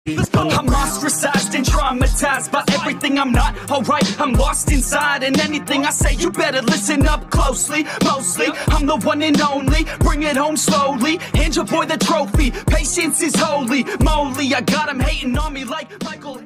I'm ostracized and traumatized by everything I'm not alright. I'm lost inside, and anything I say you better listen up closely. Mostly, I'm the one and only. Bring it home slowly. Hand your boy the trophy. Patience is holy moly. I got him hating on me like Michael.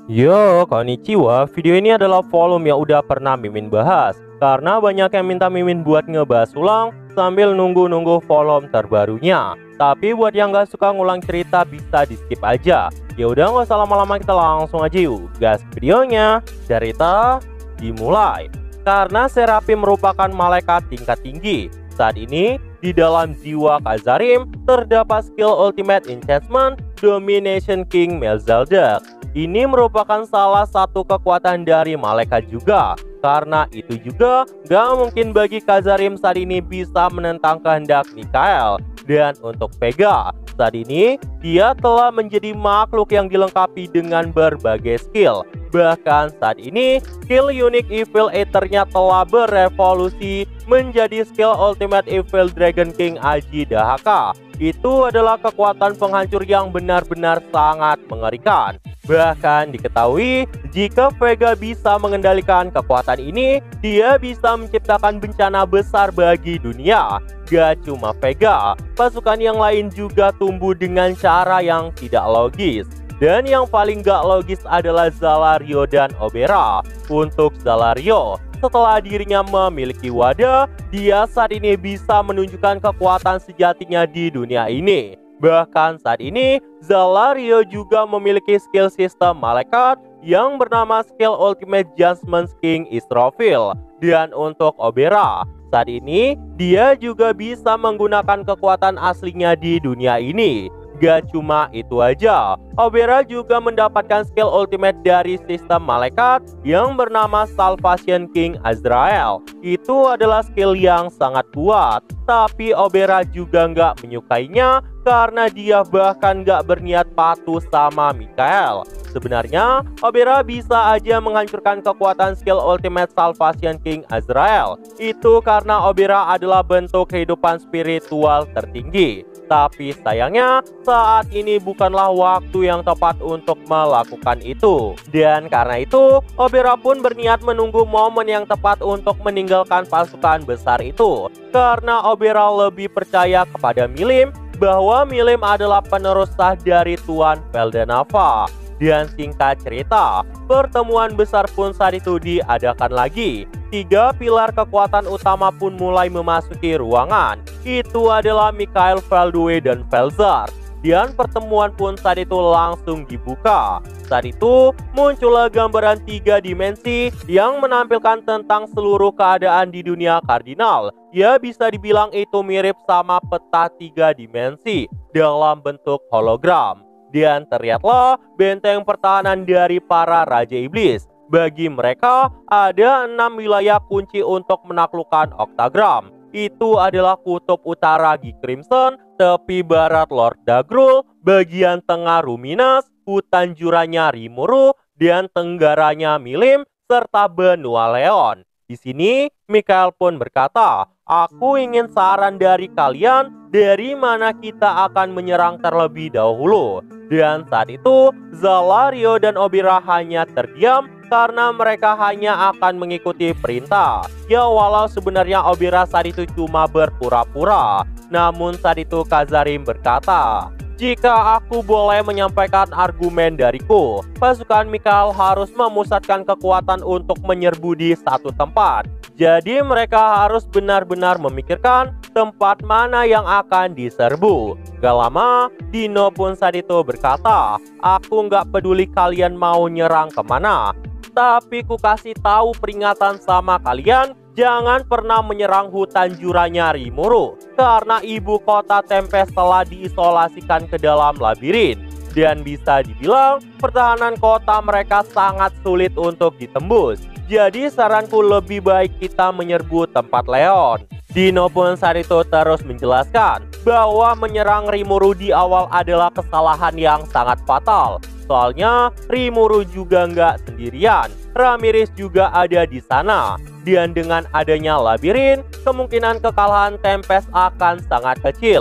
Yo, konnichiwa. Video ini adalah volume yang udah pernah Mimin bahas, karena banyak yang minta Mimin buat ngebahas ulang sambil nunggu-nunggu volume terbarunya. Tapi buat yang gak suka ngulang cerita bisa di skip aja. Ya udah, nggak usah lama-lama, kita langsung aja yuk gas videonya. Cerita dimulai. Karena Seraphim merupakan malaikat tingkat tinggi, saat ini di dalam jiwa Khazarim terdapat skill Ultimate Enchantment Domination King Melzaldak. Ini merupakan salah satu kekuatan dari malaikat juga. Karena itu juga gak mungkin bagi Khazarim saat ini bisa menentang kehendak Mikael. Dan untuk Vega, saat ini dia telah menjadi makhluk yang dilengkapi dengan berbagai skill. Bahkan saat ini skill Unique Evil Ether-nya telah berevolusi menjadi skill Ultimate Evil Dragon King Aji Dahaka. Itu adalah kekuatan penghancur yang benar-benar sangat mengerikan. Bahkan diketahui jika Vega bisa mengendalikan kekuatan ini, dia bisa menciptakan bencana besar bagi dunia. Gak cuma Vega, pasukan yang lain juga tumbuh dengan cara yang tidak logis. Dan yang paling gak logis adalah Zalario dan Obera. Untuk Zalario, setelah dirinya memiliki wadah, dia saat ini bisa menunjukkan kekuatan sejatinya di dunia ini. Bahkan saat ini, Zalario juga memiliki skill sistem malaikat yang bernama skill Ultimate Judgment King Israfil. Dan untuk Obera, saat ini dia juga bisa menggunakan kekuatan aslinya di dunia ini. Gak cuma itu aja, Obera juga mendapatkan skill ultimate dari sistem malaikat yang bernama Salvation King Azrael. Itu adalah skill yang sangat kuat, tapi Obera juga nggak menyukainya karena dia bahkan nggak berniat patuh sama Mikael. Sebenarnya, Obera bisa aja menghancurkan kekuatan skill Ultimate Salvation King Azrael. Itu karena Obera adalah bentuk kehidupan spiritual tertinggi. Tapi sayangnya, saat ini bukanlah waktu yang tepat untuk melakukan itu. Dan karena itu, Obera pun berniat menunggu momen yang tepat untuk meninggalkan pasukan besar itu. Karena Obera lebih percaya kepada Milim, bahwa Milim adalah penerus sah dari Tuan Veldanava. Dan singkat cerita, pertemuan besar pun saat itu diadakan lagi. 3 pilar kekuatan utama pun mulai memasuki ruangan. Itu adalah Mikael, Veldue, dan Velzar. Dan pertemuan pun saat itu langsung dibuka. Saat itu muncullah gambaran 3 dimensi yang menampilkan tentang seluruh keadaan di dunia kardinal. Ya, bisa dibilang itu mirip sama peta 3 dimensi dalam bentuk hologram. Dan terlihatlah benteng pertahanan dari para Raja Iblis. Bagi mereka, ada 6 wilayah kunci untuk menaklukkan Octagram. Itu adalah kutub utara Gi Crimson, tepi barat Lord Dagrul, bagian tengah Ruminas, hutan juranya Rimuru, dan tenggaranya Milim, serta benua Leon. Di sini, Mikael pun berkata, "Aku ingin saran dari kalian, dari mana kita akan menyerang terlebih dahulu." Dan saat itu, Zalario dan Obera hanya terdiam karena mereka hanya akan mengikuti perintah. Ya, walau sebenarnya Obera saat itu cuma berpura-pura. Namun saat itu Khazarim berkata, "Jika aku boleh menyampaikan argumen dariku, pasukan Mikael harus memusatkan kekuatan untuk menyerbu di satu tempat. Jadi mereka harus benar-benar memikirkan tempat mana yang akan diserbu." Gak lama, Dino pun saat itu berkata, "Aku nggak peduli kalian mau nyerang kemana, tapi ku kasih tahu peringatan sama kalian, jangan pernah menyerang hutan juranya Rimuru, karena ibu kota Tempest telah diisolasikan ke dalam labirin. Dan bisa dibilang pertahanan kota mereka sangat sulit untuk ditembus. Jadi saranku lebih baik kita menyerbu tempat Leon." Dino pun saat itu terus menjelaskan bahwa menyerang Rimuru di awal adalah kesalahan yang sangat fatal. Soalnya Rimuru juga nggak sendirian, Ramirez juga ada di sana. Dan dengan adanya labirin, kemungkinan kekalahan Tempest akan sangat kecil.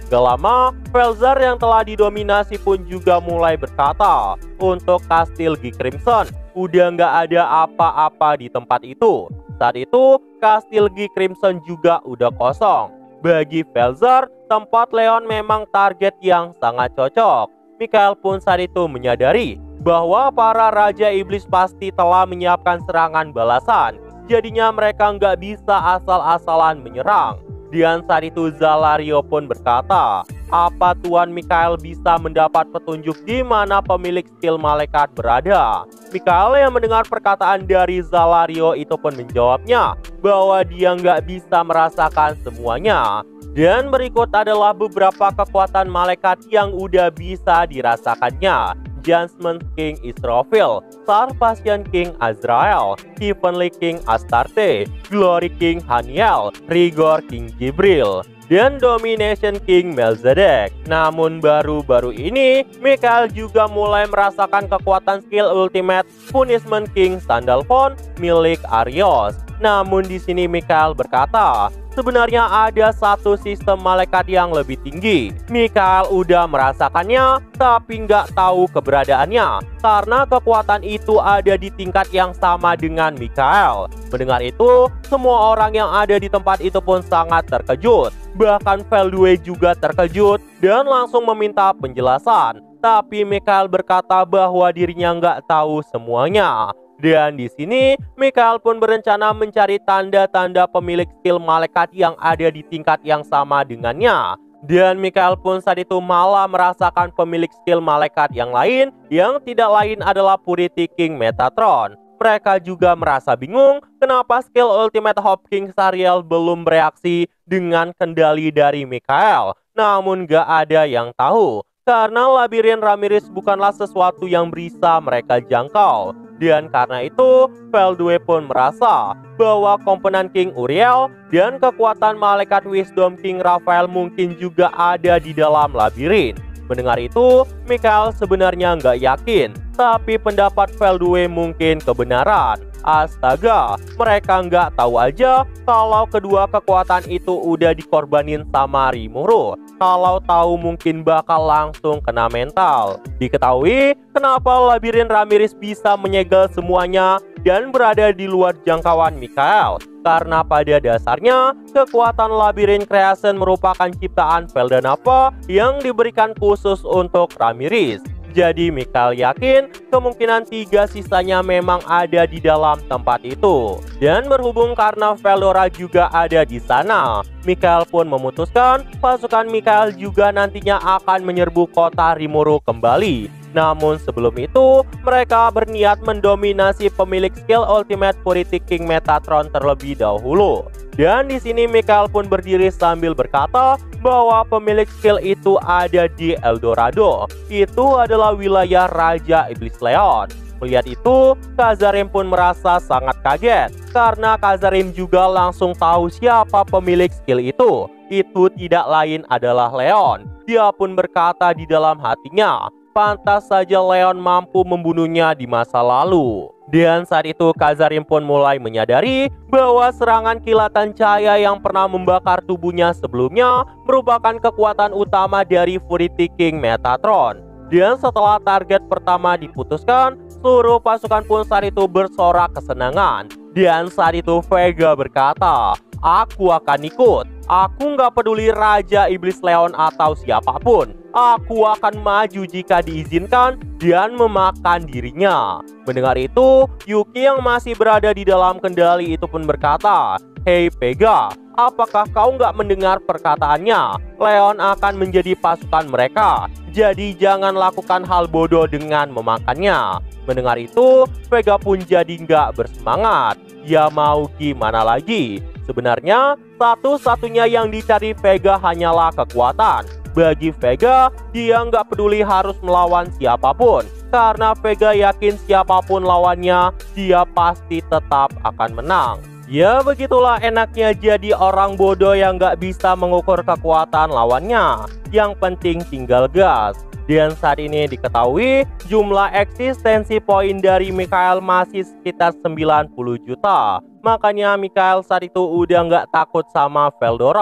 Gak lama, Velzar yang telah didominasi pun juga mulai berkata, untuk kastil G Crimson udah nggak ada apa-apa di tempat itu. Saat itu, kastil G Crimson juga udah kosong. Bagi Velzar, tempat Leon memang target yang sangat cocok. Mikhail pun saat itu menyadari bahwa para Raja Iblis pasti telah menyiapkan serangan balasan. Jadinya mereka nggak bisa asal-asalan menyerang. Dan saat itu Zalario pun berkata, apa Tuan Mikhail bisa mendapat petunjuk di mana pemilik skill malaikat berada? Mikhail yang mendengar perkataan dari Zalario itu pun menjawabnya bahwa dia nggak bisa merasakan semuanya. Dan berikut adalah beberapa kekuatan malaikat yang udah bisa dirasakannya. Judgment King Israfil, Sarpasian King Azrael, Heavenly King Astarte, Glory King Haniel, Rigor King Jibril, dan Domination King Melzedek. Namun baru-baru ini, Mikhail juga mulai merasakan kekuatan skill ultimate Punishment King Sandalphon milik Arios. Namun di sini Mikhail berkata, sebenarnya ada satu sistem malaikat yang lebih tinggi. Mikhail udah merasakannya, tapi nggak tahu keberadaannya, karena kekuatan itu ada di tingkat yang sama dengan Mikhail. Mendengar itu, semua orang yang ada di tempat itu pun sangat terkejut. Bahkan Veldue juga terkejut dan langsung meminta penjelasan. Tapi Mikhail berkata bahwa dirinya nggak tahu semuanya. Dan di sini, Mikhail pun berencana mencari tanda-tanda pemilik skill malaikat yang ada di tingkat yang sama dengannya. Dan Mikhail pun saat itu malah merasakan pemilik skill malaikat yang lain, yang tidak lain adalah Purity King Metatron. Mereka juga merasa bingung kenapa skill Ultimate Hope King Sariel belum bereaksi dengan kendali dari Mikhail. Namun gak ada yang tahu, karena labirin Ramirez bukanlah sesuatu yang bisa mereka jangkau. Dan karena itu, Veldue pun merasa bahwa komponen King Uriel dan kekuatan malaikat Wisdom King Raphael mungkin juga ada di dalam labirin. Mendengar itu, Mikhail sebenarnya nggak yakin, tapi pendapat Veldue mungkin kebenaran. Astaga, mereka nggak tahu aja kalau kedua kekuatan itu udah dikorbanin sama Rimuru. Kalau tahu mungkin bakal langsung kena mental. Diketahui kenapa labirin Ramirez bisa menyegel semuanya dan berada di luar jangkauan Mikhail. Karena pada dasarnya, kekuatan labirin Creation merupakan ciptaan Veldanava yang diberikan khusus untuk Ramirez. Jadi Mikhail yakin kemungkinan 3 sisanya memang ada di dalam tempat itu. Dan berhubung karena Veldora juga ada di sana, Mikhail pun memutuskan pasukan Mikhail juga nantinya akan menyerbu kota Rimuru kembali. Namun sebelum itu, mereka berniat mendominasi pemilik skill Ultimate Purity King Metatron terlebih dahulu. Dan di sini Mikhail pun berdiri sambil berkata bahwa pemilik skill itu ada di Eldorado. Itu adalah wilayah Raja Iblis Leon. Melihat itu, Kazarim pun merasa sangat kaget karena Kazarim juga langsung tahu siapa pemilik skill itu. Itu tidak lain adalah Leon. Dia pun berkata di dalam hatinya, pantas saja Leon mampu membunuhnya di masa lalu. Dan saat itu Kazarim pun mulai menyadari bahwa serangan kilatan cahaya yang pernah membakar tubuhnya sebelumnya merupakan kekuatan utama dari Purity King Metatron. Dan setelah target pertama diputuskan, seluruh pasukan pun saat itu bersorak kesenangan. Dan saat itu Vega berkata, aku akan ikut. Aku nggak peduli Raja Iblis Leon atau siapapun. Aku akan maju jika diizinkan dan memakan dirinya. Mendengar itu, Yuki yang masih berada di dalam kendali itu pun berkata, hei Vega, apakah kau nggak mendengar perkataannya? Leon akan menjadi pasukan mereka. Jadi jangan lakukan hal bodoh dengan memakannya. Mendengar itu, Vega pun jadi nggak bersemangat. Ya mau gimana lagi? Sebenarnya, satu-satunya yang dicari Vega hanyalah kekuatan. Bagi Vega, dia nggak peduli harus melawan siapapun. Karena Vega yakin siapapun lawannya, dia pasti tetap akan menang. Ya begitulah enaknya jadi orang bodoh yang nggak bisa mengukur kekuatan lawannya. Yang penting tinggal gas. Dan saat ini diketahui jumlah eksistensi poin dari Mikhail masih sekitar 90 juta. Makanya Mikhail saat itu udah nggak takut sama Veldora.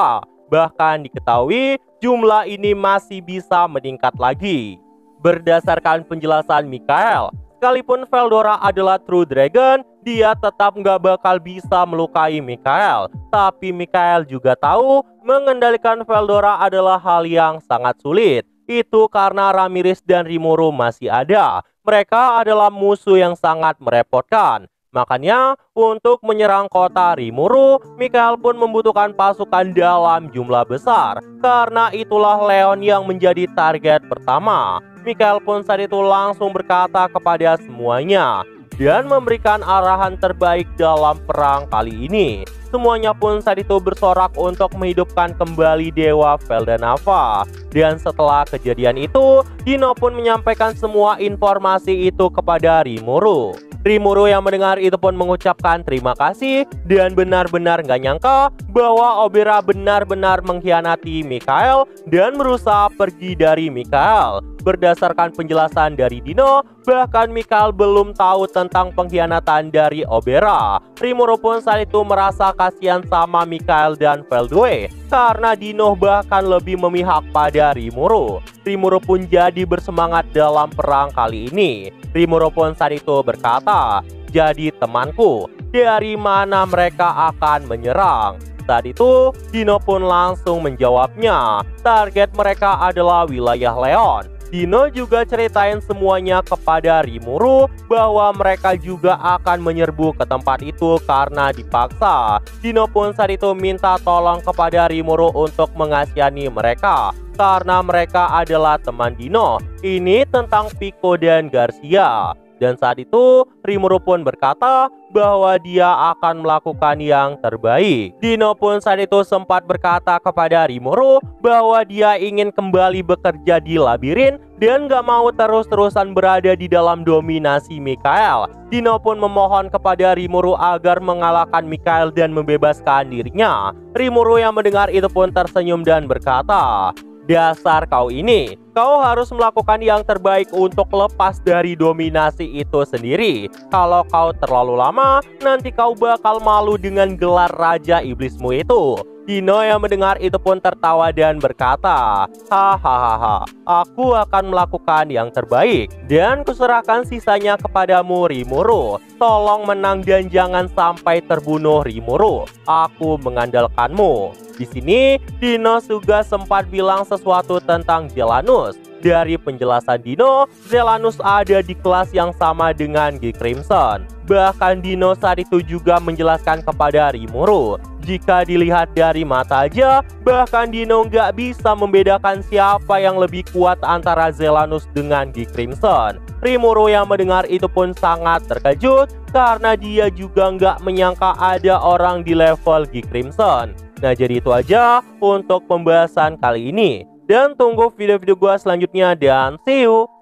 Bahkan diketahui jumlah ini masih bisa meningkat lagi. Berdasarkan penjelasan Mikael, sekalipun Veldora adalah True Dragon, dia tetap nggak bakal bisa melukai Mikael. Tapi Mikael juga tahu mengendalikan Veldora adalah hal yang sangat sulit. Itu karena Ramirez dan Rimuru masih ada. Mereka adalah musuh yang sangat merepotkan. Makanya untuk menyerang kota Rimuru, Mikael pun membutuhkan pasukan dalam jumlah besar. Karena itulah Leon yang menjadi target pertama. Mikael pun saat itu langsung berkata kepada semuanya dan memberikan arahan terbaik dalam perang kali ini. Semuanya pun saat itu bersorak untuk menghidupkan kembali Dewa Veldanava. Dan setelah kejadian itu, Dino pun menyampaikan semua informasi itu kepada Rimuru. Rimuru yang mendengar itu pun mengucapkan terima kasih dan benar-benar gak nyangka bahwa Obera benar-benar mengkhianati Mikael dan berusaha pergi dari Mikael. Berdasarkan penjelasan dari Dino, bahkan Mikael belum tahu tentang pengkhianatan dari Obera. Rimuru pun saat itu merasa kasihan sama Mikael dan Veldue karena Dino bahkan lebih memihak pada Rimuru. Rimuru pun jadi bersemangat dalam perang kali ini. Rimuru pun saat itu berkata, "Jadi temanku, dari mana mereka akan menyerang?" Saat itu, Dino pun langsung menjawabnya, target mereka adalah wilayah Leon. Dino juga ceritain semuanya kepada Rimuru bahwa mereka juga akan menyerbu ke tempat itu karena dipaksa. Dino pun saat itu minta tolong kepada Rimuru untuk mengasihani mereka karena mereka adalah teman Dino. Ini tentang Pico dan Garcia. Dan saat itu Rimuru pun berkata bahwa dia akan melakukan yang terbaik. Dino pun saat itu sempat berkata kepada Rimuru bahwa dia ingin kembali bekerja di labirin dan gak mau terus-terusan berada di dalam dominasi Mikael. Dino pun memohon kepada Rimuru agar mengalahkan Mikael dan membebaskan dirinya. Rimuru yang mendengar itu pun tersenyum dan berkata, "Dasar kau ini, kau harus melakukan yang terbaik untuk lepas dari dominasi itu sendiri. Kalau kau terlalu lama, nanti kau bakal malu dengan gelar Raja Iblismu itu." Dino yang mendengar itu pun tertawa dan berkata, "Hahaha, aku akan melakukan yang terbaik dan kuserahkan sisanya kepadamu Rimuru. Tolong menang dan jangan sampai terbunuh Rimuru. Aku mengandalkanmu." Di sini Dino juga sempat bilang sesuatu tentang Zelanus. Dari penjelasan Dino, Zelanus ada di kelas yang sama dengan G Crimson. Bahkan Dino saat itu juga menjelaskan kepada Rimuru, jika dilihat dari mata aja, bahkan Dino nggak bisa membedakan siapa yang lebih kuat antara Zelanus dengan G Crimson. Rimuru yang mendengar itu pun sangat terkejut karena dia juga nggak menyangka ada orang di level G Crimson. Nah, jadi itu aja untuk pembahasan kali ini. Dan tunggu video-video gue selanjutnya dan see you!